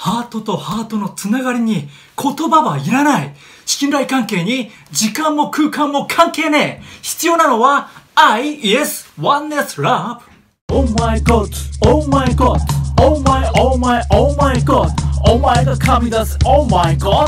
ハートとハートのつながりに言葉はいらない。信頼関係に時間も空間も関係ねえ。必要なのは愛、Yes, Oneness, Love。Oh my God, Oh my God, Oh my, Oh my, Oh my God。お前が神出す、Oh my God。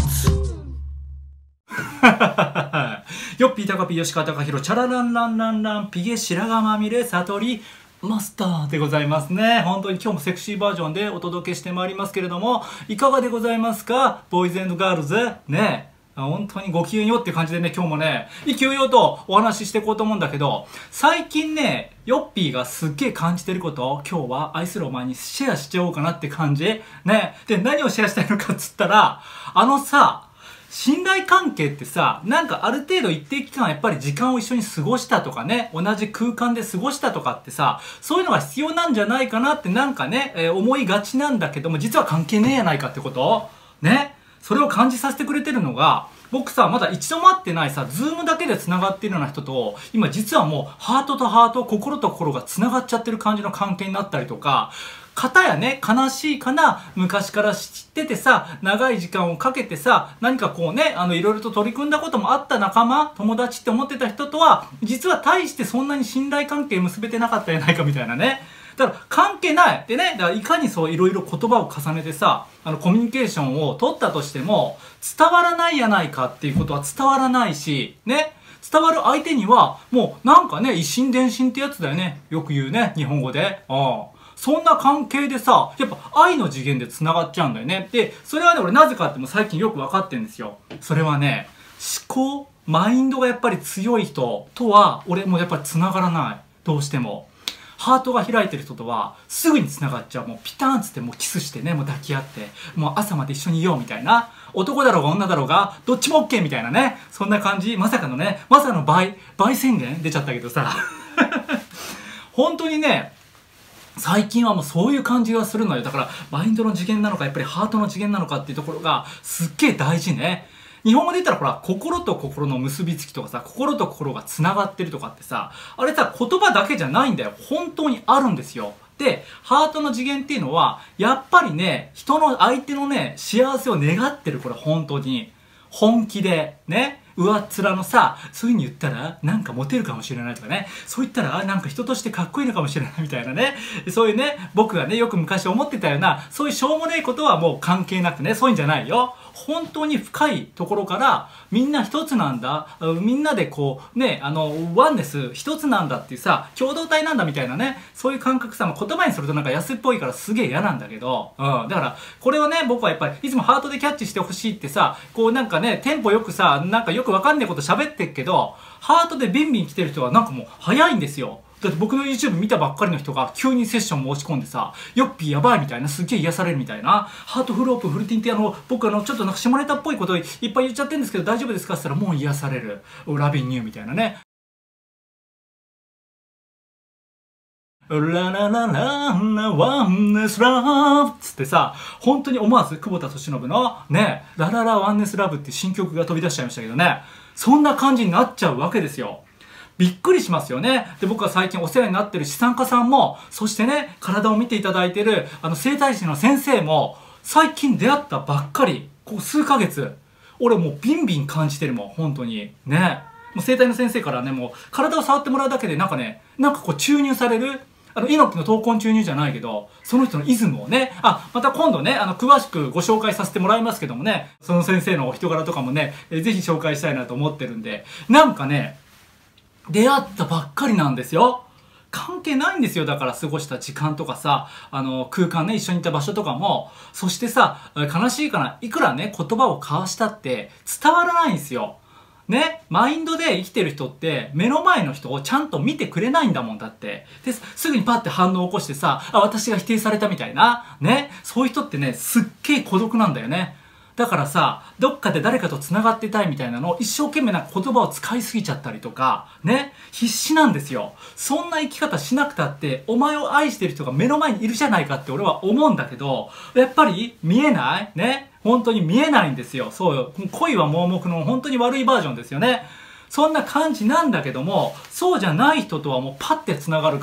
よっぴーたかぴー吉川貴弘、チャラランランランラン、ピゲ白髪まみれ悟りマスターでございますね。本当に今日もセクシーバージョンでお届けしてまいりますけれども、いかがでございますかボーイズ&ガールズね。本当にご機嫌よっていう感じでね、今日もね、勢いよとお話ししていこうと思うんだけど、最近ね、ヨッピーがすっげえ感じてることを今日は愛するお前にシェアしちゃおうかなって感じね。で、何をシェアしたいのかっつったら、信頼関係ってさ、なんかある程度一定期間やっぱり時間を一緒に過ごしたとかね、同じ空間で過ごしたとかってさ、そういうのが必要なんじゃないかなってなんかね、思いがちなんだけども、実は関係ねえやないかってことね。それを感じさせてくれてるのが、僕さ、まだ一度も会ってないさ、ズームだけで繋がっているような人と、今実はもう、ハートとハート、心と心が繋がっちゃってる感じの関係になったりとか、片やね、悲しいかな、昔から知っててさ、長い時間をかけてさ、何かこうね、いろいろと取り組んだこともあった仲間、友達って思ってた人とは、実は大してそんなに信頼関係結べてなかったやないかみたいなね。だから関係ない。でね、だからいかにそういろいろ言葉を重ねてさ、コミュニケーションを取ったとしても、伝わらないやないかっていうことは伝わらないし、ね。伝わる相手には、もうなんかね、一心伝心ってやつだよね。よく言うね、日本語で。そんな関係でさ、やっぱ愛の次元で繋がっちゃうんだよね。で、それはね、俺なぜかっても最近よくわかってるんですよ。それはね、思考、マインドがやっぱり強い人とは、俺もやっぱり繋がらない。どうしても。ハートが開いてる人とは、すぐに繋がっちゃう。もうピタンつってもうキスしてね、もう抱き合って、もう朝まで一緒にいようみたいな。男だろうが女だろうが、どっちも OK みたいなね。そんな感じ。まさかのね、まさかの倍宣言出ちゃったけどさ。本当にね、最近はもうそういう感じがするのよ。だから、マインドの次元なのか、やっぱりハートの次元なのかっていうところが、すっげえ大事ね。日本語で言ったらほら、心と心の結びつきとかさ、心と心が繋がってるとかってさ、あれさ、言葉だけじゃないんだよ。本当にあるんですよ。で、ハートの次元っていうのは、やっぱりね、相手のね、幸せを願ってる、これ本当に。本気で、ね。上っ面のさ、そういう風に言ったら、なんかモテるかもしれないとかね。そう言ったら、なんか人としてかっこいいのかもしれないみたいなね。そういうね、僕がね、よく昔思ってたような、そういうしょうもないことはもう関係なくね、そういうんじゃないよ。本当に深いところから、みんな一つなんだ。みんなでこう、ね、ワンネス一つなんだっていうさ、共同体なんだみたいなね、そういう感覚さ、言葉にするとなんか安っぽいからすげえ嫌なんだけど、だから、これをね、僕はやっぱり、いつもハートでキャッチしてほしいってさ、こうなんかね、テンポよくさ、なんかよくわかんないこと喋ってっけど、ハートでビンビン来てる人はなんかもう早いんですよ。だって僕の YouTube 見たばっかりの人が急にセッション申し込んでさ、ヨッピーやばいみたいな、すっげえ癒されるみたいな、ハートフルオープンフルティンって僕ちょっとなんか下ネタっぽいこといっぱい言っちゃってるんですけど大丈夫ですかって言ったらもう癒される。ラビンニューみたいなね。ラララララワンネスラブつってさ、本当に思わず久保田利伸のね、ラララワンネスラブって新曲が飛び出しちゃいましたけどね、そんな感じになっちゃうわけですよ。びっくりしますよね。で、僕は最近お世話になってる資産家さんも、そしてね、体を見ていただいてる、整体師の先生も、最近出会ったばっかり、こう数ヶ月、俺もうビンビン感じてるもん、本当に。ね。もう整体の先生からね、もう体を触ってもらうだけでなんかね、なんかこう注入される、猪木の闘魂注入じゃないけど、その人のイズムをね、また今度ね、詳しくご紹介させてもらいますけどもね、その先生のお人柄とかもね、ぜひ紹介したいなと思ってるんで、なんかね、出会ったばっかりなんですよ。関係ないんですよ。だから過ごした時間とかさ、空間ね、一緒にいた場所とかも、そしてさ、悲しいかな、いくらね、言葉を交わしたって伝わらないんですよ。ね、マインドで生きてる人って目の前の人をちゃんと見てくれないんだもんだって。で、すぐにパッて反応を起こしてさ、私が否定されたみたいな。ね、そういう人ってね、すっげえ孤独なんだよね。だからさ、どっかで誰かと繋がってたいみたいなのを一生懸命な言葉を使いすぎちゃったりとか、ね、必死なんですよ。そんな生き方しなくたって、お前を愛してる人が目の前にいるじゃないかって俺は思うんだけど、やっぱり見えないね、本当に見えないんですよ。そうよ。恋は盲目の本当に悪いバージョンですよね。そんな感じなんだけども、そうじゃない人とはもうパッて繋がるから。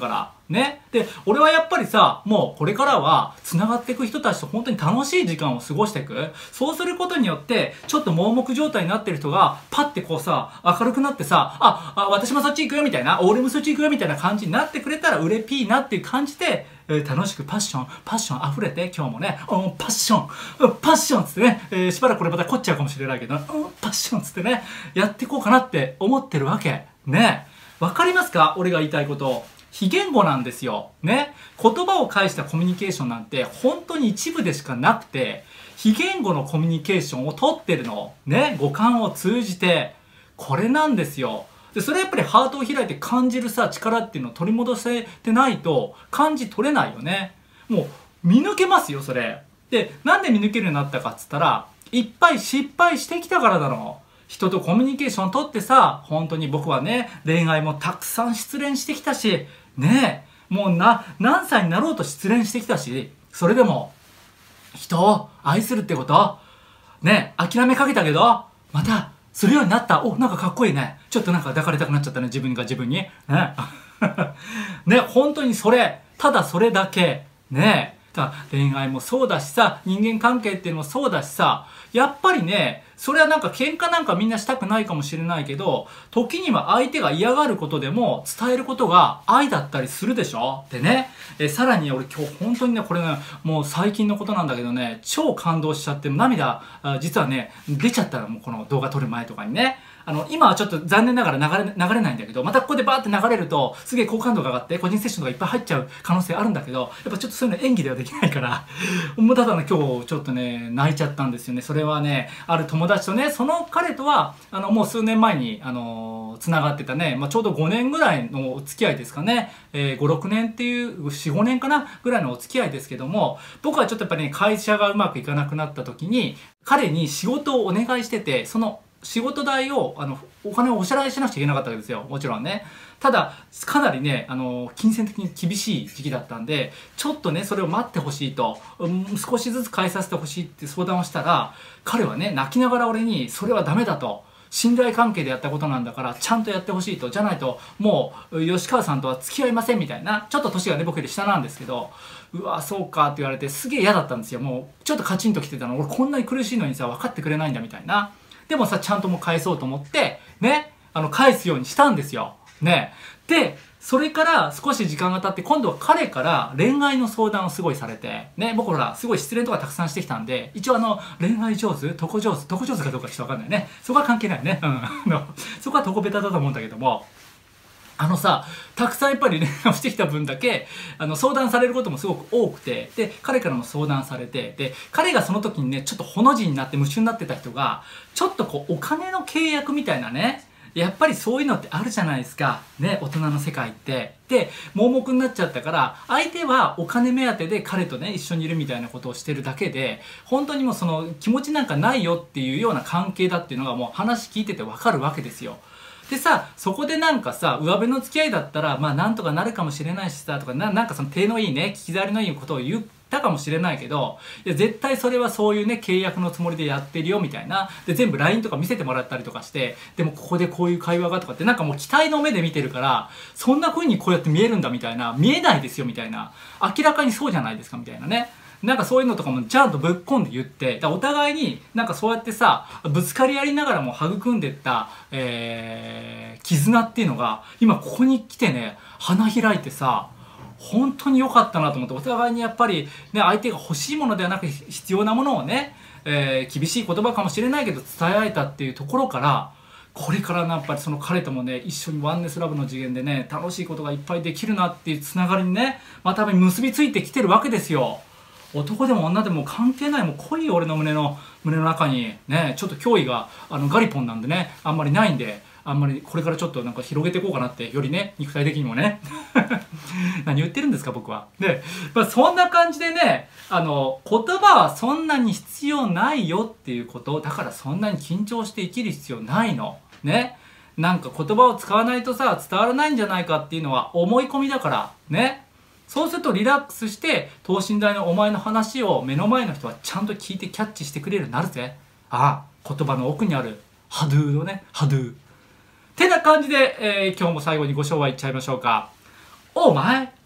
ね。で、俺はやっぱりさ、もうこれからは繋がっていく人たちと本当に楽しい時間を過ごしていく。そうすることによって、ちょっと盲目状態になってる人が、パッてこうさ、明るくなってさ、私もそっち行くよみたいな、俺もそっち行くよみたいな感じになってくれたら、うれぴーなっていう感じで、楽しくパッション溢れて、今日もね、パッションつってね、しばらくこれまた凝っちゃうかもしれないけど、パッションつってね、やっていこうかなって思ってるわけ。ね。わかりますか？俺が言いたいこと。非言語なんですよ。ね。言葉を介したコミュニケーションなんて本当に一部でしかなくて、非言語のコミュニケーションを取ってるの。ね。五感を通じて。これなんですよ。で、それやっぱりハートを開いて感じるさ、力っていうのを取り戻せてないと感じ取れないよね。もう見抜けますよ、それ。で、なんで見抜けるようになったかっつったら、いっぱい失敗してきたからだろう。人とコミュニケーション取ってさ、本当に僕はね、恋愛もたくさん失恋してきたし、ねえ、もう何歳になろうと失恋してきたし、それでも、人を愛するってこと、ねえ、諦めかけたけど、また、するようになった。お、なんかかっこいいね。ちょっとなんか抱かれたくなっちゃったね、自分が自分に。ね。ね、本当にそれ、ただそれだけ。ね。恋愛もそうだしさ、人間関係っていうのもそうだしさ、やっぱりね、それはなんか喧嘩なんかみんなしたくないかもしれないけど、時には相手が嫌がることでも伝えることが愛だったりするでしょでね、さらに俺今日本当にね、これね、もう最近のことなんだけどね、超感動しちゃって涙、実はね、出ちゃったの、もうこの動画撮る前とかにね。今はちょっと残念ながら流れないんだけど、またここでバーって流れると、すげえ好感度が上がって、個人セッションとかいっぱい入っちゃう可能性あるんだけど、やっぱちょっとそういうの演技ではできないから、もうただね、今日ちょっとね、泣いちゃったんですよね。それはね、ある友達とね、その彼とは、もう数年前に、繋がってたね、ちょうど5年ぐらいのお付き合いですかね。5、6年っていう、4、5年かなぐらいのお付き合いですけども、僕はちょっとやっぱりね、会社がうまくいかなくなった時に、彼に仕事をお願いしてて、その仕事代を、お金をお支払いしなくちゃいけなかったわけですよ。もちろんね。ただ、かなりね、金銭的に厳しい時期だったんで、ちょっとね、それを待ってほしいと、少しずつ返させてほしいって相談をしたら、彼はね、泣きながら俺に、それはダメだと。信頼関係でやったことなんだから、ちゃんとやってほしいと。じゃないと、もう、吉川さんとは付き合いませんみたいな。ちょっと年がね、僕より下なんですけど、うわ、そうかって言われて、すげえ嫌だったんですよ。もう、ちょっとカチンと来てたの。俺こんなに苦しいのにさ、分かってくれないんだみたいな。でもさ、ちゃんともう返そうと思って、ね、返すようにしたんですよ。ね。で、それから少し時間が経って、今度は彼から恋愛の相談をすごいされて、ね、僕ほら、すごい失恋とかたくさんしてきたんで、一応恋愛上手床上手かどうかちょっとわかんないね。そこは関係ないね。うん。そこは床ベタだと思うんだけども、たくさんやっぱり恋愛をしてきた分だけ、相談されることもすごく多くて、で、彼からも相談されて、で、彼がその時にね、ちょっとほの字になって夢中になってた人が、ちょっとこう、お金の契約みたいなね、やっぱりそういうのってあるじゃないですか。ね、大人の世界って。で、盲目になっちゃったから、相手はお金目当てで彼とね、一緒にいるみたいなことをしてるだけで、本当にもうその気持ちなんかないよっていうような関係だっていうのがもう話聞いててわかるわけですよ。でさ、そこでなんかさ、上辺の付き合いだったら、なんとかなるかもしれないしさ、とか、なんかその手のいいね、聞き障りのいいことを言ったかもしれないけど、いや、絶対それはそういうね、契約のつもりでやってるよ、みたいな。で、全部 LINE とか見せてもらったりとかして、でもここでこういう会話がとかって、なんかもう期待の目で見てるから、そんな風にこうやって見えるんだ、みたいな。見えないですよ、みたいな。明らかにそうじゃないですか、みたいなね。なんかそういうのとかもちゃんとぶっ込んで言って、お互いになんかそうやってさ、ぶつかり合いながらも育んでった、絆っていうのが、今ここに来てね、花開いてさ、本当に良かったなと思って、お互いにやっぱりね、相手が欲しいものではなく必要なものをね、厳しい言葉かもしれないけど伝え合えたっていうところから、これからやっぱりその彼ともね、一緒にワンネスラブの次元でね、楽しいことがいっぱいできるなっていうつながりにね、また結びついてきてるわけですよ。男でも女でも関係ない、もう濃い俺の胸の中にね、ちょっと脅威がガリポンなんでね、あんまりないんで、あんまりこれからちょっとなんか広げていこうかなって、よりね、肉体的にもね。何言ってるんですか僕は。で、そんな感じでね、言葉はそんなに必要ないよっていうこと、だからそんなに緊張して生きる必要ないの。ね。なんか言葉を使わないとさ、伝わらないんじゃないかっていうのは思い込みだから、ね。そうするとリラックスして、等身大のお前の話を目の前の人はちゃんと聞いてキャッチしてくれるようになるぜ。ああ、言葉の奥にあるハドゥーのね、ハドゥー。てな感じで、今日も最後にご紹介いっちゃいましょうか。お前、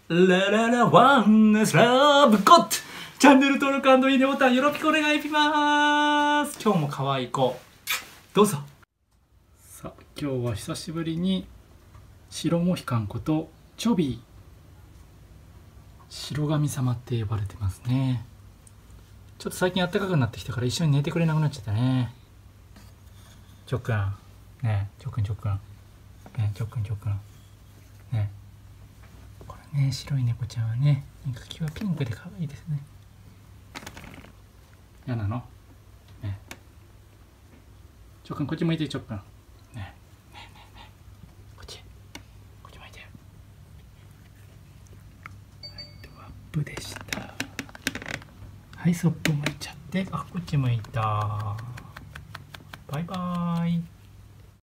ラララワンネスラブゴッド。チャンネル登録&いいねボタンよろしくお願いします。今日も可愛い子どうぞ。さあ今日は久しぶりに白モヒカンことチョビー、白神様って呼ばれてますね。ちょっと最近暖かくなってきたから一緒に寝てくれなくなっちゃったね。ちょっくんねえ、ちょっくんねえ、ちょっくんねえ、これね、白い猫ちゃんはね、気はピンクで可愛いですね。嫌なのねえ、ちょっくんこっち向いて、ちょっくんねえこっち向いて。はい、ドアップでした。はい、そっぽ向いちゃって、あ、こっち向いた。バイバーイ。